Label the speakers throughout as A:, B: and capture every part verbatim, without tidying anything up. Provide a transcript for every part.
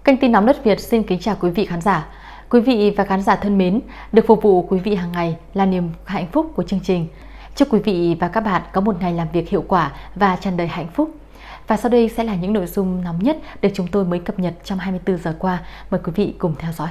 A: Kênh Tin Nóng Đất Việt xin kính chào quý vị khán giả. Quý vị và khán giả thân mến, được phục vụ quý vị hàng ngày là niềm hạnh phúc của chương trình. Chúc quý vị và các bạn có một ngày làm việc hiệu quả và tràn đầy hạnh phúc. Và sau đây sẽ là những nội dung nóng nhất được chúng tôi mới cập nhật trong hai mươi tư giờ qua. Mời quý vị cùng theo dõi.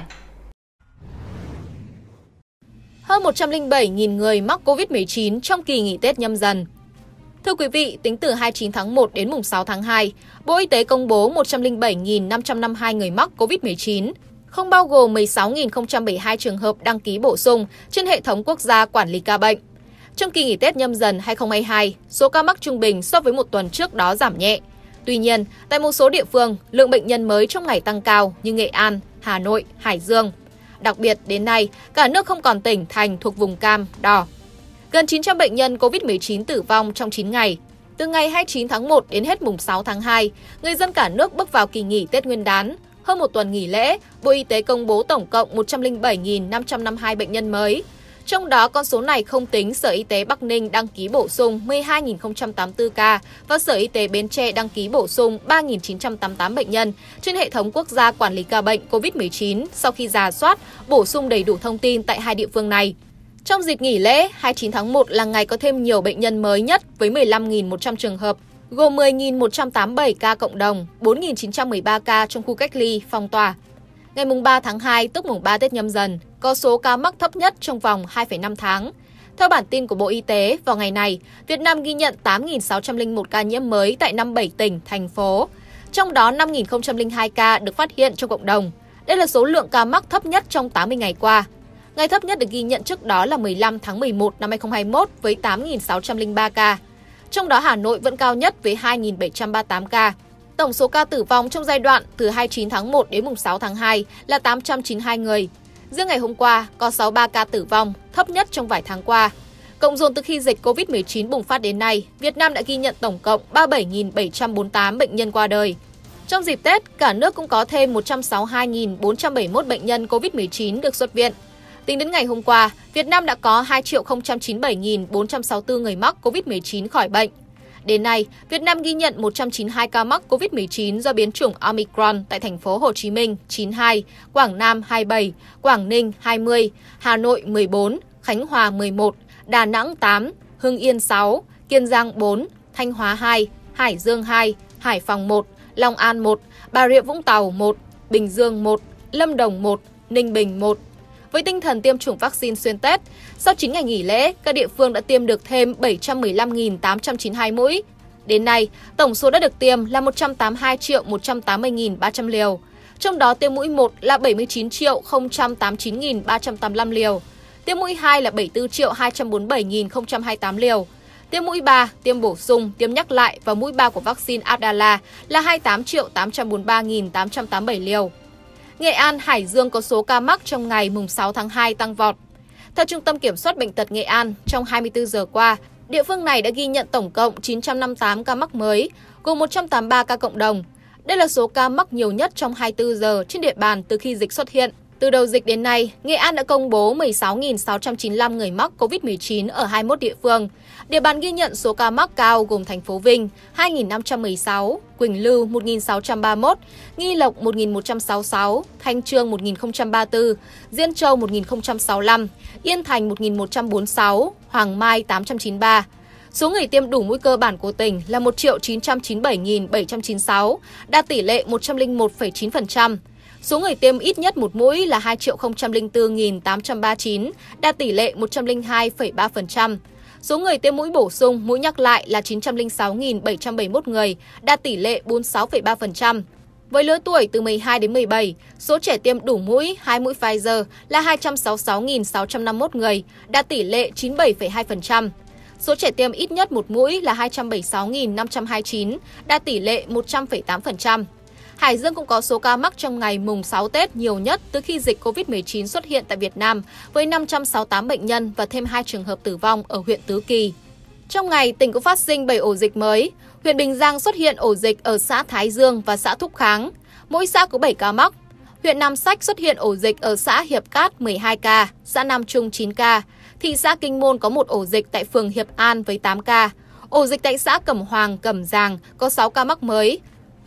B: Hơn một trăm lẻ bảy nghìn người mắc Covid mười chín trong kỳ nghỉ Tết Nhâm Dần. Thưa quý vị, tính từ hai mươi chín tháng một đến mùng sáu tháng hai, Bộ Y tế công bố một trăm lẻ bảy nghìn năm trăm năm mươi hai người mắc Covid mười chín, không bao gồm mười sáu nghìn không trăm bảy mươi hai trường hợp đăng ký bổ sung trên hệ thống quốc gia quản lý ca bệnh. Trong kỳ nghỉ Tết Nhâm Dần hai không hai hai, số ca mắc trung bình so với một tuần trước đó giảm nhẹ. Tuy nhiên, tại một số địa phương, lượng bệnh nhân mới trong ngày tăng cao như Nghệ An, Hà Nội, Hải Dương. Đặc biệt, đến nay, cả nước không còn tỉnh, thành thuộc vùng cam, đỏ. Gần chín trăm bệnh nhân Covid mười chín tử vong trong chín ngày. Từ ngày hai mươi chín tháng một đến hết mùng sáu tháng hai, người dân cả nước bước vào kỳ nghỉ Tết Nguyên đán. Hơn một tuần nghỉ lễ, Bộ Y tế công bố tổng cộng một trăm lẻ bảy nghìn năm trăm năm mươi hai bệnh nhân mới. Trong đó, con số này không tính Sở Y tế Bắc Ninh đăng ký bổ sung mười hai nghìn không trăm tám mươi tư ca và Sở Y tế Bến Tre đăng ký bổ sung ba nghìn chín trăm tám mươi tám bệnh nhân trên hệ thống quốc gia quản lý ca bệnh Covid mười chín sau khi rà soát, bổ sung đầy đủ thông tin tại hai địa phương này. Trong dịp nghỉ lễ, hai mươi chín tháng một là ngày có thêm nhiều bệnh nhân mới nhất với mười lăm nghìn một trăm trường hợp, gồm mười nghìn một trăm tám mươi bảy ca cộng đồng, bốn nghìn chín trăm mười ba ca trong khu cách ly, phong tỏa. Ngày mùng ba tháng hai, tức mùng ba Tết Nhâm Dần, có số ca mắc thấp nhất trong vòng hai phẩy năm tháng. Theo bản tin của Bộ Y tế, vào ngày này, Việt Nam ghi nhận tám nghìn sáu trăm lẻ một ca nhiễm mới tại năm mươi bảy tỉnh, thành phố. Trong đó, năm nghìn không trăm lẻ hai ca được phát hiện trong cộng đồng. Đây là số lượng ca mắc thấp nhất trong tám mươi ngày qua. Ngày thấp nhất được ghi nhận trước đó là mười lăm tháng mười một năm hai không hai mốt với tám nghìn sáu trăm lẻ ba ca. Trong đó Hà Nội vẫn cao nhất với hai nghìn bảy trăm ba mươi tám ca. Tổng số ca tử vong trong giai đoạn từ hai mươi chín tháng một đến mùng sáu tháng hai là tám trăm chín mươi hai người. Riêng ngày hôm qua có sáu mươi ba ca tử vong, thấp nhất trong vài tháng qua. Cộng dồn từ khi dịch Covid mười chín bùng phát đến nay, Việt Nam đã ghi nhận tổng cộng ba mươi bảy nghìn bảy trăm bốn mươi tám bệnh nhân qua đời. Trong dịp Tết, cả nước cũng có thêm một trăm sáu mươi hai nghìn bốn trăm bảy mươi mốt bệnh nhân Covid mười chín được xuất viện. Tính đến ngày hôm qua, Việt Nam đã có hai triệu không trăm chín mươi bảy nghìn bốn trăm sáu mươi tư người mắc Covid mười chín khỏi bệnh. Đến nay, Việt Nam ghi nhận một trăm chín mươi hai ca mắc Covid mười chín do biến chủng Omicron tại thành phố Hồ Chí Minh chín mươi hai, Quảng Nam hai mươi bảy, Quảng Ninh hai mươi, Hà Nội mười bốn, Khánh Hòa mười một, Đà Nẵng tám, Hưng Yên sáu, Kiên Giang bốn, Thanh Hóa hai, Hải Dương hai, Hải Phòng một, Long An một, Bà Rịa Vũng Tàu một, Bình Dương một, Lâm Đồng một, Ninh Bình một. Với tinh thần tiêm chủng vaccine xuyên Tết, sau chín ngày nghỉ lễ, các địa phương đã tiêm được thêm bảy trăm mười lăm nghìn tám trăm chín mươi hai mũi. Đến nay, tổng số đã được tiêm là một trăm tám mươi hai triệu một trăm tám mươi nghìn ba trăm liều. Trong đó tiêm mũi một là bảy mươi chín triệu không trăm tám mươi chín nghìn ba trăm tám mươi lăm liều. Tiêm mũi hai là bảy mươi tư triệu hai trăm bốn mươi bảy nghìn không trăm hai mươi tám liều. Tiêm mũi ba, tiêm bổ sung, tiêm nhắc lại và mũi ba của vaccine Abdala là hai mươi tám triệu tám trăm bốn mươi ba nghìn tám trăm tám mươi bảy liều. Nghệ An, Hải Dương có số ca mắc trong ngày mùng sáu tháng hai tăng vọt. Theo Trung tâm Kiểm soát Bệnh tật Nghệ An, trong hai mươi tư giờ qua, địa phương này đã ghi nhận tổng cộng chín trăm năm mươi tám ca mắc mới, gồm một trăm tám mươi ba ca cộng đồng. Đây là số ca mắc nhiều nhất trong hai mươi tư giờ trên địa bàn từ khi dịch xuất hiện. Từ đầu dịch đến nay, Nghệ An đã công bố mười sáu nghìn sáu trăm chín mươi lăm người mắc Covid mười chín ở hai mươi mốt địa phương. Địa bàn ghi nhận số ca mắc cao gồm thành phố Vinh hai nghìn năm trăm mười sáu, Quỳnh Lưu một nghìn sáu trăm ba mươi mốt, Nghi Lộc một nghìn một trăm sáu mươi sáu, Thanh Chương một nghìn không trăm ba mươi tư, Diễn Châu một nghìn không trăm sáu mươi lăm, Yên Thành một nghìn một trăm bốn mươi sáu, Hoàng Mai tám trăm chín mươi ba. Số người tiêm đủ mũi cơ bản của tỉnh là một triệu chín trăm chín mươi bảy nghìn bảy trăm chín mươi sáu, đạt tỷ lệ một trăm lẻ một phẩy chín phần trăm. Số người tiêm ít nhất một mũi là hai triệu không trăm lẻ tư nghìn tám trăm ba mươi chín, đạt tỷ lệ một trăm lẻ hai phẩy ba phần trăm. Số người tiêm mũi bổ sung, mũi nhắc lại là chín trăm lẻ sáu nghìn bảy trăm bảy mươi mốt người, đạt tỷ lệ bốn mươi sáu phẩy ba phần trăm. Với lứa tuổi từ mười hai đến mười bảy, số trẻ tiêm đủ mũi, hai mũi Pfizer là hai trăm sáu mươi sáu nghìn sáu trăm năm mươi mốt người, đạt tỷ lệ chín mươi bảy phẩy hai phần trăm. Số trẻ tiêm ít nhất một mũi là hai trăm bảy mươi sáu nghìn năm trăm hai mươi chín, đạt tỷ lệ một trăm phẩy tám phần trăm. Hải Dương cũng có số ca mắc trong ngày mùng sáu Tết nhiều nhất từ khi dịch Covid mười chín xuất hiện tại Việt Nam, với năm trăm sáu mươi tám bệnh nhân và thêm hai trường hợp tử vong ở huyện Tứ Kỳ. Trong ngày, tỉnh cũng phát sinh bảy ổ dịch mới. Huyện Bình Giang xuất hiện ổ dịch ở xã Thái Dương và xã Thúc Kháng. Mỗi xã có bảy ca mắc. Huyện Nam Sách xuất hiện ổ dịch ở xã Hiệp Cát mười hai ca, xã Nam Trung chín ca. Thị xã Kinh Môn có một ổ dịch tại phường Hiệp An với tám ca. Ổ dịch tại xã Cẩm Hoàng, Cẩm Giàng có sáu ca mắc mới.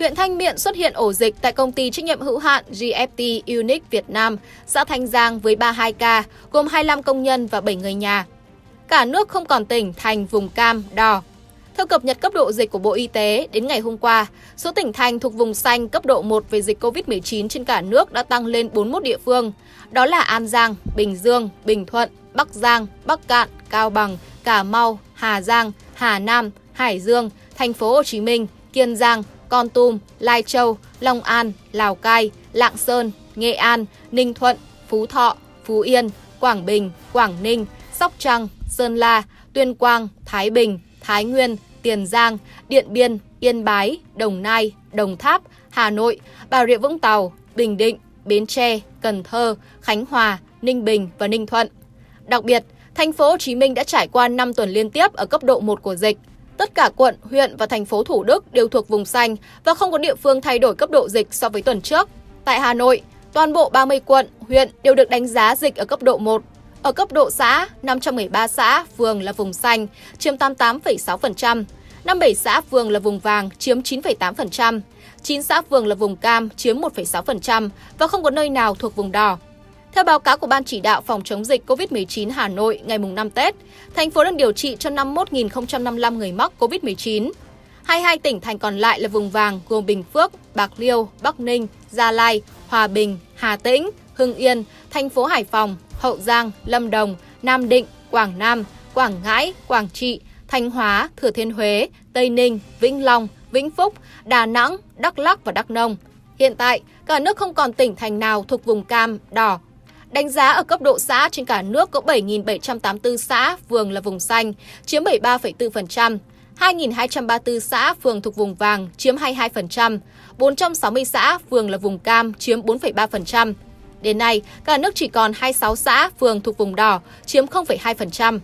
B: huyện Thanh Miện xuất hiện ổ dịch tại công ty trách nhiệm hữu hạn giê ép tê Unique Việt Nam, xã Thanh Giang với ba mươi hai ca, gồm hai mươi lăm công nhân và bảy người nhà. Cả nước không còn tỉnh thành vùng cam, đỏ. Theo cập nhật cấp độ dịch của Bộ Y tế, đến ngày hôm qua, số tỉnh thành thuộc vùng xanh cấp độ một về dịch Covid mười chín trên cả nước đã tăng lên bốn mươi mốt địa phương. Đó là An Giang, Bình Dương, Bình Thuận, Bắc Giang, Bắc Kạn, Cao Bằng, Cà Mau, Hà Giang, Hà Nam, Hải Dương, Thành phố Hồ Chí Minh, Kiên Giang, Kon Tum, Lai Châu, Long An, Lào Cai, Lạng Sơn, Nghệ An, Ninh Thuận, Phú Thọ, Phú Yên, Quảng Bình, Quảng Ninh, Sóc Trăng, Sơn La, Tuyên Quang, Thái Bình, Thái Nguyên, Tiền Giang, Điện Biên, Yên Bái, Đồng Nai, Đồng Tháp, Hà Nội, Bà Rịa Vũng Tàu, Bình Định, Bến Tre, Cần Thơ, Khánh Hòa, Ninh Bình và Ninh Thuận. Đặc biệt, Thành phố Hồ Chí Minh đã trải qua năm tuần liên tiếp ở cấp độ một của dịch. Tất cả quận, huyện và thành phố Thủ Đức đều thuộc vùng xanh và không có địa phương thay đổi cấp độ dịch so với tuần trước. Tại Hà Nội, toàn bộ ba mươi quận, huyện đều được đánh giá dịch ở cấp độ một. Ở cấp độ xã, năm trăm mười ba xã, phường là vùng xanh, chiếm tám mươi tám phẩy sáu phần trăm, năm mươi bảy xã phường là vùng vàng, chiếm chín phẩy tám phần trăm, chín xã phường là vùng cam, chiếm một phẩy sáu phần trăm và không có nơi nào thuộc vùng đỏ. Theo báo cáo của Ban Chỉ đạo phòng chống dịch Covid mười chín Hà Nội ngày năm Tết, thành phố đang điều trị cho năm mươi mốt nghìn không trăm năm mươi lăm người mắc Covid mười chín. hai mươi hai tỉnh thành còn lại là vùng vàng gồm Bình Phước, Bạc Liêu, Bắc Ninh, Gia Lai, Hòa Bình, Hà Tĩnh, Hưng Yên, thành phố Hải Phòng, Hậu Giang, Lâm Đồng, Nam Định, Quảng Nam, Quảng Ngãi, Quảng Trị, Thanh Hóa, Thừa Thiên Huế, Tây Ninh, Vĩnh Long, Vĩnh Phúc, Đà Nẵng, Đắk Lắk và Đắk Nông. Hiện tại, cả nước không còn tỉnh thành nào thuộc vùng cam, đỏ. Đánh giá ở cấp độ xã trên cả nước có bảy nghìn bảy trăm tám mươi tư xã, phường là vùng xanh, chiếm bảy mươi ba phẩy bốn phần trăm, hai nghìn hai trăm ba mươi tư xã, phường thuộc vùng vàng, chiếm hai mươi hai phần trăm, bốn trăm sáu mươi xã, phường là vùng cam, chiếm bốn phẩy ba phần trăm. Đến nay, cả nước chỉ còn hai mươi sáu xã, phường thuộc vùng đỏ, chiếm không phẩy hai phần trăm.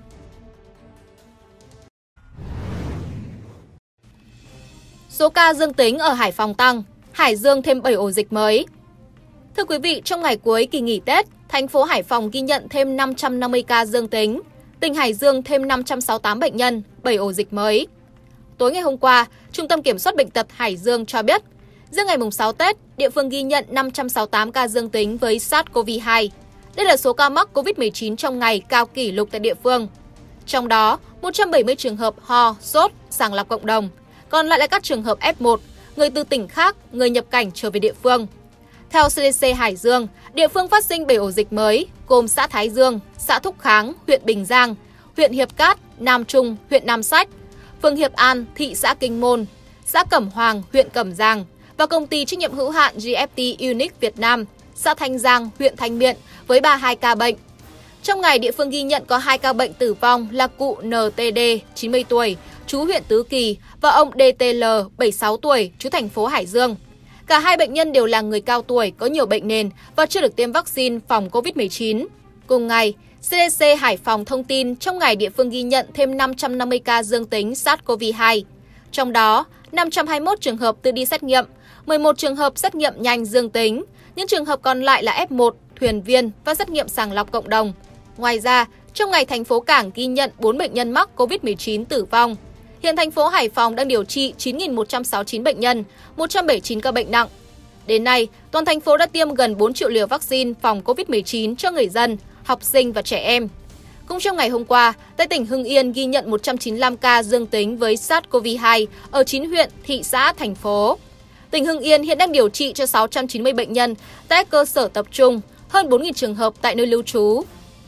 B: Số ca dương tính ở Hải Phòng tăng, Hải Dương thêm bảy ổ dịch mới. Thưa quý vị, trong ngày cuối kỳ nghỉ Tết, thành phố Hải Phòng ghi nhận thêm năm trăm năm mươi ca dương tính. Tỉnh Hải Dương thêm năm trăm sáu mươi tám bệnh nhân, bảy ổ dịch mới. Tối ngày hôm qua, Trung tâm Kiểm soát Bệnh tật Hải Dương cho biết, riêng ngày sáu Tết, địa phương ghi nhận năm trăm sáu mươi tám ca dương tính với SARS-xê o vê hai. Đây là số ca mắc Covid mười chín trong ngày cao kỷ lục tại địa phương. Trong đó, một trăm bảy mươi trường hợp ho, sốt, sàng lọc cộng đồng. Còn lại là các trường hợp ép một, người từ tỉnh khác, người nhập cảnh trở về địa phương. Theo xê đê xê Hải Dương, địa phương phát sinh bảy ổ dịch mới, gồm xã Thái Dương, xã Thúc Kháng, huyện Bình Giang, huyện Hiệp Cát, Nam Trung, huyện Nam Sách, phường Hiệp An, thị xã Kinh Môn, xã Cẩm Hoàng, huyện Cẩm Giang và công ty trách nhiệm hữu hạn giê ép tê Unique Việt Nam, xã Thanh Giang, huyện Thanh Miện với ba mươi hai ca bệnh. Trong ngày, địa phương ghi nhận có hai ca bệnh tử vong là cụ en tê đê, chín mươi tuổi, trú huyện Tứ Kỳ và ông đê tê lờ, bảy mươi sáu tuổi, trú thành phố Hải Dương. Cả hai bệnh nhân đều là người cao tuổi, có nhiều bệnh nền và chưa được tiêm vaccine phòng Covid mười chín. Cùng ngày, xê đê xê Hải Phòng thông tin trong ngày địa phương ghi nhận thêm năm trăm năm mươi ca dương tính SARS-xê o vê hai. Trong đó, năm trăm hai mươi mốt trường hợp tự đi xét nghiệm, mười một trường hợp xét nghiệm nhanh dương tính, những trường hợp còn lại là ép một, thuyền viên và xét nghiệm sàng lọc cộng đồng. Ngoài ra, trong ngày thành phố Cảng ghi nhận bốn bệnh nhân mắc Covid mười chín tử vong. Hiện thành phố Hải Phòng đang điều trị chín nghìn một trăm sáu mươi chín bệnh nhân, một trăm bảy mươi chín ca bệnh nặng. Đến nay, toàn thành phố đã tiêm gần bốn triệu liều vaccine phòng Covid mười chín cho người dân, học sinh và trẻ em. Cũng trong ngày hôm qua, tại tỉnh Hưng Yên ghi nhận một trăm chín mươi lăm ca dương tính với SARS-xê o vê hai ở chín huyện, thị xã, thành phố. Tỉnh Hưng Yên hiện đang điều trị cho sáu trăm chín mươi bệnh nhân tại cơ sở tập trung, hơn bốn nghìn trường hợp tại nơi lưu trú.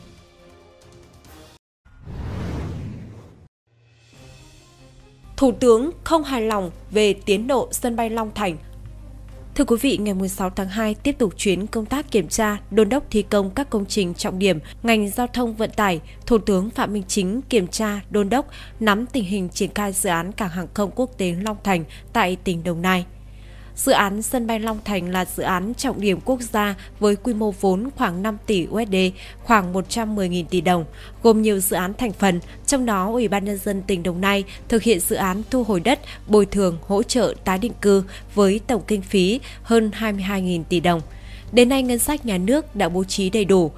C: Thủ tướng không hài lòng về tiến độ sân bay Long Thành. Thưa quý vị, ngày mười sáu tháng hai tiếp tục chuyến công tác kiểm tra, đôn đốc thi công các công trình trọng điểm ngành giao thông vận tải. Thủ tướng Phạm Minh Chính kiểm tra, đôn đốc, nắm tình hình triển khai dự án cảng hàng không quốc tế Long Thành tại tỉnh Đồng Nai. Dự án sân bay Long Thành là dự án trọng điểm quốc gia với quy mô vốn khoảng năm tỷ u ét đê, khoảng một trăm mười nghìn tỷ đồng, gồm nhiều dự án thành phần, trong đó Ủy ban Nhân dân tỉnh Đồng Nai thực hiện dự án thu hồi đất, bồi thường, hỗ trợ tái định cư với tổng kinh phí hơn hai mươi hai nghìn tỷ đồng. Đến nay, ngân sách nhà nước đã bố trí đầy đủ.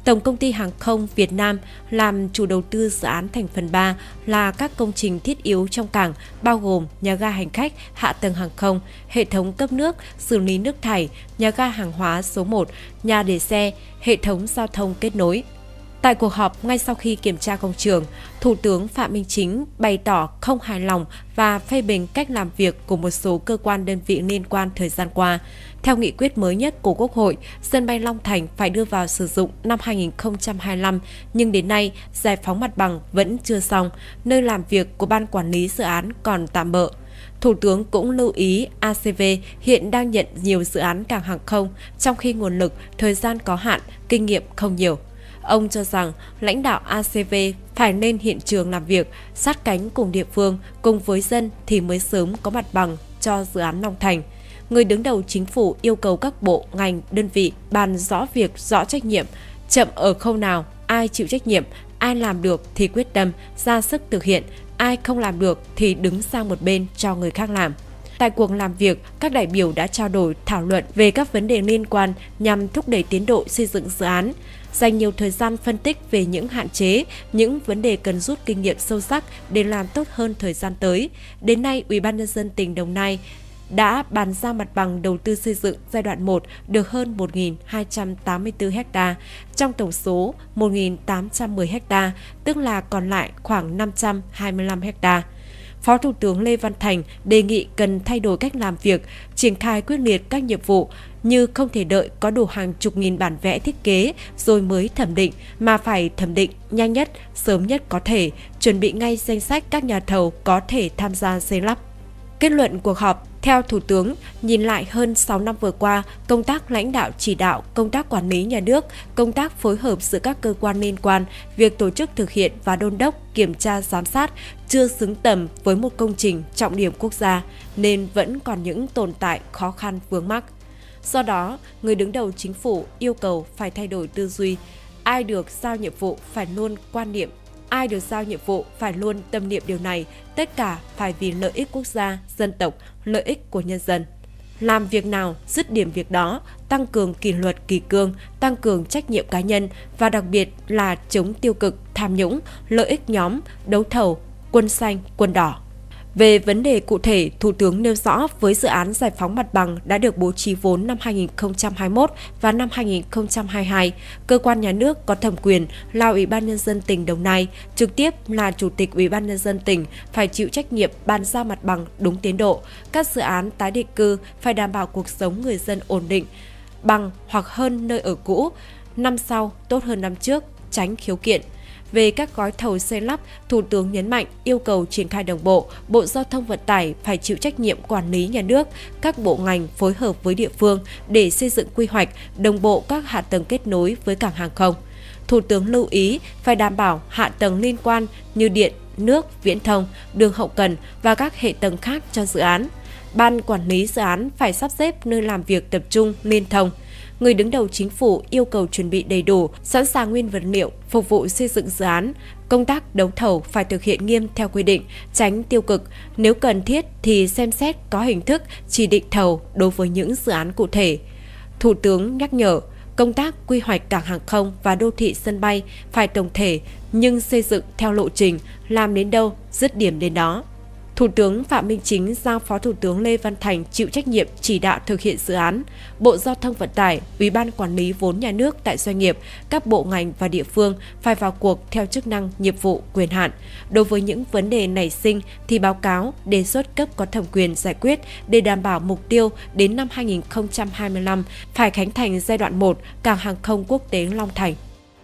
C: Tổng công ty Hàng không Việt Nam làm chủ đầu tư dự án thành phần ba là các công trình thiết yếu trong cảng, bao gồm nhà ga hành khách, hạ tầng hàng không, hệ thống cấp nước, xử lý nước thải, nhà ga hàng hóa số một, nhà để xe, hệ thống giao thông kết nối. Tại cuộc họp ngay sau khi kiểm tra công trường, Thủ tướng Phạm Minh Chính bày tỏ không hài lòng và phê bình cách làm việc của một số cơ quan đơn vị liên quan thời gian qua. Theo nghị quyết mới nhất của Quốc hội, sân bay Long Thành phải đưa vào sử dụng năm hai nghìn không trăm hai mươi lăm, nhưng đến nay giải phóng mặt bằng vẫn chưa xong, nơi làm việc của Ban Quản lý dự án còn tạm bợ. Thủ tướng cũng lưu ý a xê vê hiện đang nhận nhiều dự án cảng hàng không, trong khi nguồn lực, thời gian có hạn, kinh nghiệm không nhiều. Ông cho rằng lãnh đạo a xê vê phải lên hiện trường làm việc, sát cánh cùng địa phương, cùng với dân thì mới sớm có mặt bằng cho dự án Long Thành. Người đứng đầu chính phủ yêu cầu các bộ, ngành, đơn vị bàn rõ việc, rõ trách nhiệm, chậm ở khâu nào, ai chịu trách nhiệm, ai làm được thì quyết tâm, ra sức thực hiện, ai không làm được thì đứng sang một bên cho người khác làm. Tại cuộc làm việc, các đại biểu đã trao đổi, thảo luận về các vấn đề liên quan nhằm thúc đẩy tiến độ xây dựng dự án, dành nhiều thời gian phân tích về những hạn chế, những vấn đề cần rút kinh nghiệm sâu sắc để làm tốt hơn thời gian tới. Đến nay, Ủy ban nhân dân tỉnh Đồng Nai đã bàn giao mặt bằng đầu tư xây dựng giai đoạn một được hơn một nghìn hai trăm tám mươi tư ha, trong tổng số một nghìn tám trăm mười ha, tức là còn lại khoảng năm trăm hai mươi lăm ha. Phó Thủ tướng Lê Văn Thành đề nghị cần thay đổi cách làm việc, triển khai quyết liệt các nhiệm vụ như không thể đợi có đủ hàng chục nghìn bản vẽ thiết kế rồi mới thẩm định, mà phải thẩm định nhanh nhất, sớm nhất có thể, chuẩn bị ngay danh sách các nhà thầu có thể tham gia xây lắp. Kết luận cuộc họp, theo Thủ tướng, nhìn lại hơn sáu năm vừa qua, công tác lãnh đạo chỉ đạo, công tác quản lý nhà nước, công tác phối hợp giữa các cơ quan liên quan, việc tổ chức thực hiện và đôn đốc, kiểm tra giám sát chưa xứng tầm với một công trình trọng điểm quốc gia, nên vẫn còn những tồn tại khó khăn vướng mắc. Do đó, người đứng đầu chính phủ yêu cầu phải thay đổi tư duy, ai được giao nhiệm vụ phải luôn quan niệm, ai được giao nhiệm vụ phải luôn tâm niệm điều này, tất cả phải vì lợi ích quốc gia, dân tộc, lợi ích của nhân dân. Làm việc nào, dứt điểm việc đó, tăng cường kỷ luật kỷ cương, tăng cường trách nhiệm cá nhân và đặc biệt là chống tiêu cực, tham nhũng, lợi ích nhóm, đấu thầu, quân xanh, quân đỏ. Về vấn đề cụ thể, Thủ tướng nêu rõ với dự án giải phóng mặt bằng đã được bố trí vốn năm hai nghìn không trăm hai mươi mốt và năm hai nghìn không trăm hai mươi hai, cơ quan nhà nước có thẩm quyền là Ủy ban nhân dân tỉnh Đồng Nai, trực tiếp là Chủ tịch Ủy ban nhân dân tỉnh phải chịu trách nhiệm bàn giao mặt bằng đúng tiến độ. Các dự án tái định cư phải đảm bảo cuộc sống người dân ổn định, bằng hoặc hơn nơi ở cũ, năm sau tốt hơn năm trước, tránh khiếu kiện. Về các gói thầu xây lắp, Thủ tướng nhấn mạnh yêu cầu triển khai đồng bộ, Bộ Giao thông Vận tải phải chịu trách nhiệm quản lý nhà nước, các bộ ngành phối hợp với địa phương để xây dựng quy hoạch, đồng bộ các hạ tầng kết nối với cảng hàng không. Thủ tướng lưu ý phải đảm bảo hạ tầng liên quan như điện, nước, viễn thông, đường hậu cần và các hệ tầng khác cho dự án. Ban quản lý dự án phải sắp xếp nơi làm việc tập trung, liên thông. Người đứng đầu chính phủ yêu cầu chuẩn bị đầy đủ, sẵn sàng nguyên vật liệu phục vụ xây dựng dự án. Công tác đấu thầu phải thực hiện nghiêm theo quy định, tránh tiêu cực. Nếu cần thiết thì xem xét có hình thức chỉ định thầu đối với những dự án cụ thể. Thủ tướng nhắc nhở, công tác quy hoạch cảng hàng không và đô thị sân bay phải tổng thể nhưng xây dựng theo lộ trình, làm đến đâu, dứt điểm đến đó. Thủ tướng Phạm Minh Chính giao Phó Thủ tướng Lê Văn Thành chịu trách nhiệm chỉ đạo thực hiện dự án. Bộ Giao thông Vận tải, Ủy ban Quản lý vốn nhà nước tại doanh nghiệp, các bộ ngành và địa phương phải vào cuộc theo chức năng, nhiệm vụ, quyền hạn. Đối với những vấn đề nảy sinh thì báo cáo, đề xuất cấp có thẩm quyền giải quyết để đảm bảo mục tiêu đến năm hai nghìn không trăm hai mươi lăm phải khánh thành giai đoạn một cảng hàng không quốc tế Long Thành.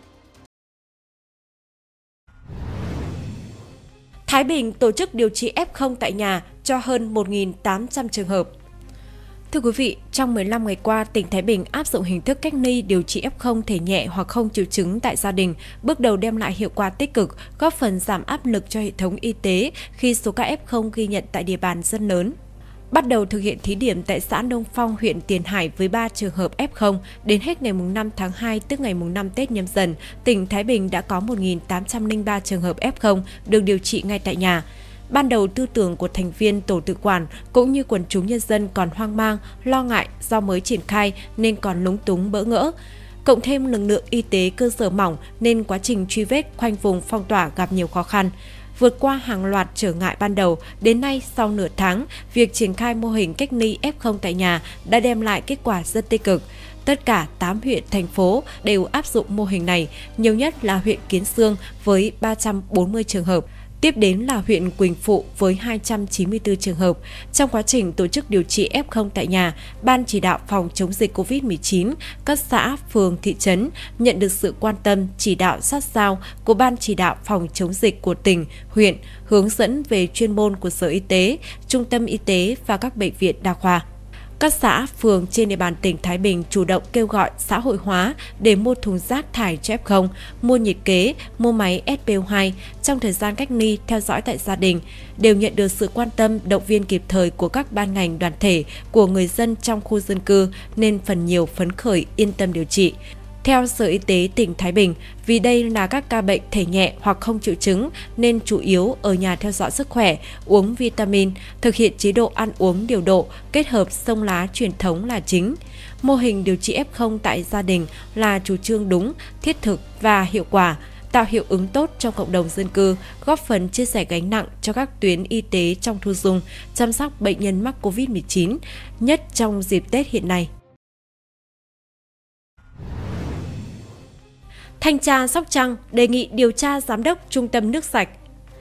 C: Thái Bình tổ chức điều trị ép không tại nhà cho hơn một nghìn tám trăm trường hợp. Thưa quý vị, trong mười lăm ngày qua, tỉnh Thái Bình áp dụng hình thức cách ly điều trị ép không thể nhẹ hoặc không triệu chứng tại gia đình, bước đầu đem lại hiệu quả tích cực, góp phần giảm áp lực cho hệ thống y tế khi số ca ép không ghi nhận tại địa bàn rất lớn. Bắt đầu thực hiện thí điểm tại xã Đông Phong, huyện Tiền Hải với ba trường hợp ép không, đến hết ngày năm tháng hai tức ngày năm Tết Nhâm Dần, tỉnh Thái Bình đã có một nghìn tám trăm lẻ ba trường hợp ép không được điều trị ngay tại nhà. Ban đầu tư tưởng của thành viên tổ tự quản cũng như quần chúng nhân dân còn hoang mang, lo ngại do mới triển khai nên còn lúng túng bỡ ngỡ. cộng thêm lực lượng y tế cơ sở mỏng nên quá trình truy vết khoanh vùng phong tỏa gặp nhiều khó khăn. Vượt qua hàng loạt trở ngại ban đầu, đến nay sau nửa tháng, việc triển khai mô hình cách ly ép không tại nhà đã đem lại kết quả rất tích cực. Tất cả tám huyện, thành phố đều áp dụng mô hình này, nhiều nhất là huyện Kiến Xương với ba trăm bốn mươi trường hợp. Tiếp đến là huyện Quỳnh Phụ với hai trăm chín mươi tư trường hợp. Trong quá trình tổ chức điều trị ép không tại nhà, Ban chỉ đạo phòng chống dịch Covid mười chín, các xã, phường, thị trấn nhận được sự quan tâm, chỉ đạo sát sao của Ban chỉ đạo phòng chống dịch của tỉnh, huyện, hướng dẫn về chuyên môn của Sở Y tế, Trung tâm Y tế và các bệnh viện đa khoa. Các xã, phường trên địa bàn tỉnh Thái Bình chủ động kêu gọi xã hội hóa để mua thùng rác thải cho ép không, mua nhiệt kế, mua máy ét pê o hai trong thời gian cách ly theo dõi tại gia đình, đều nhận được sự quan tâm, động viên kịp thời của các ban ngành đoàn thể, của người dân trong khu dân cư nên phần nhiều phấn khởi yên tâm điều trị. Theo Sở Y tế tỉnh Thái Bình, vì đây là các ca bệnh thể nhẹ hoặc không triệu chứng nên chủ yếu ở nhà theo dõi sức khỏe, uống vitamin, thực hiện chế độ ăn uống điều độ, kết hợp xông lá truyền thống là chính. Mô hình điều trị ép không tại gia đình là chủ trương đúng, thiết thực và hiệu quả, tạo hiệu ứng tốt trong cộng đồng dân cư, góp phần chia sẻ gánh nặng cho các tuyến y tế trong thu dung, chăm sóc bệnh nhân mắc Covid mười chín, nhất trong dịp Tết hiện nay. Thanh tra Sóc Trăng đề nghị điều tra giám đốc Trung tâm nước sạch.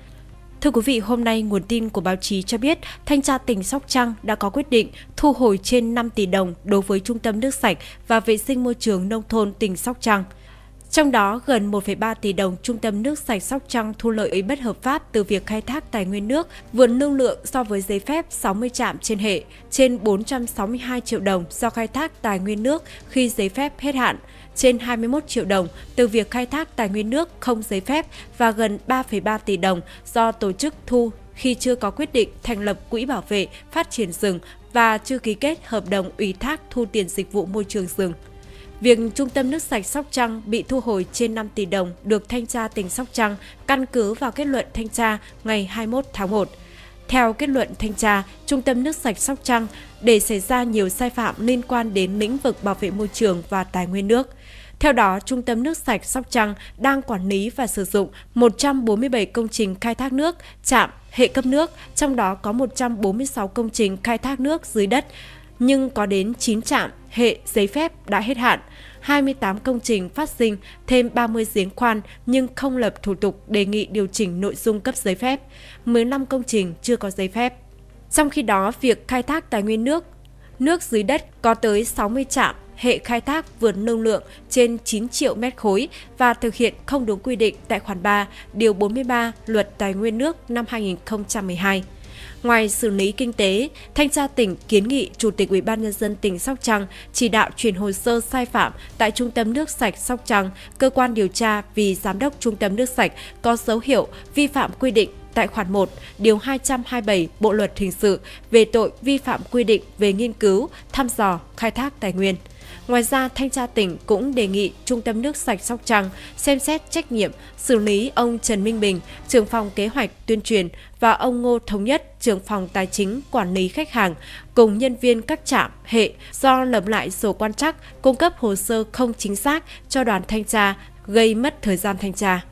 C: Thưa quý vị, hôm nay nguồn tin của báo chí cho biết Thanh tra tỉnh Sóc Trăng đã có quyết định thu hồi trên năm tỷ đồng đối với Trung tâm nước sạch và vệ sinh môi trường nông thôn tỉnh Sóc Trăng. Trong đó, gần một phẩy ba tỷ đồng Trung tâm nước sạch Sóc Trăng thu lợi bất hợp pháp từ việc khai thác tài nguyên nước vượt lưu lượng so với giấy phép sáu mươi trạm trên hệ, trên bốn trăm sáu mươi hai triệu đồng do khai thác tài nguyên nước khi giấy phép hết hạn, trên hai mươi mốt triệu đồng từ việc khai thác tài nguyên nước không giấy phép và gần ba phẩy ba tỷ đồng do tổ chức thu khi chưa có quyết định thành lập Quỹ bảo vệ phát triển rừng và chưa ký kết hợp đồng ủy thác thu tiền dịch vụ môi trường rừng. Việc Trung tâm nước sạch Sóc Trăng bị thu hồi trên năm tỷ đồng được Thanh tra tỉnh Sóc Trăng căn cứ vào kết luận thanh tra ngày hai mươi mốt tháng một. Theo kết luận thanh tra, Trung tâm nước sạch Sóc Trăng để xảy ra nhiều sai phạm liên quan đến lĩnh vực bảo vệ môi trường và tài nguyên nước. Theo đó, Trung tâm nước sạch Sóc Trăng đang quản lý và sử dụng một trăm bốn mươi bảy công trình khai thác nước, trạm, hệ cấp nước, trong đó có một trăm bốn mươi sáu công trình khai thác nước dưới đất, nhưng có đến chín trạm, hệ, giấy phép đã hết hạn, hai mươi tám công trình phát sinh thêm ba mươi giếng khoan nhưng không lập thủ tục đề nghị điều chỉnh nội dung cấp giấy phép, mười lăm công trình chưa có giấy phép. Trong khi đó, việc khai thác tài nguyên nước, nước dưới đất có tới sáu mươi trạm, hệ khai thác vượt lưu lượng trên chín triệu mét khối và thực hiện không đúng quy định tại khoản ba, điều bốn mươi ba Luật Tài nguyên nước năm hai nghìn không trăm mười hai. Ngoài xử lý kinh tế, Thanh tra tỉnh kiến nghị Chủ tịch Ủy ban nhân dân tỉnh Sóc Trăng chỉ đạo chuyển hồ sơ sai phạm tại Trung tâm nước sạch Sóc Trăng, cơ quan điều tra vì giám đốc Trung tâm nước sạch có dấu hiệu vi phạm quy định tại khoản một, điều hai trăm hai mươi bảy Bộ luật hình sự về tội vi phạm quy định về nghiên cứu, thăm dò, khai thác tài nguyên. Ngoài ra, Thanh tra tỉnh cũng đề nghị Trung tâm nước sạch Sóc Trăng xem xét trách nhiệm xử lý ông Trần Minh Bình, trưởng phòng kế hoạch tuyên truyền và ông Ngô Thống Nhất, trưởng phòng tài chính quản lý khách hàng cùng nhân viên các trạm, hệ do lập lại sổ quan trắc, cung cấp hồ sơ không chính xác cho đoàn thanh tra, gây mất thời gian thanh tra.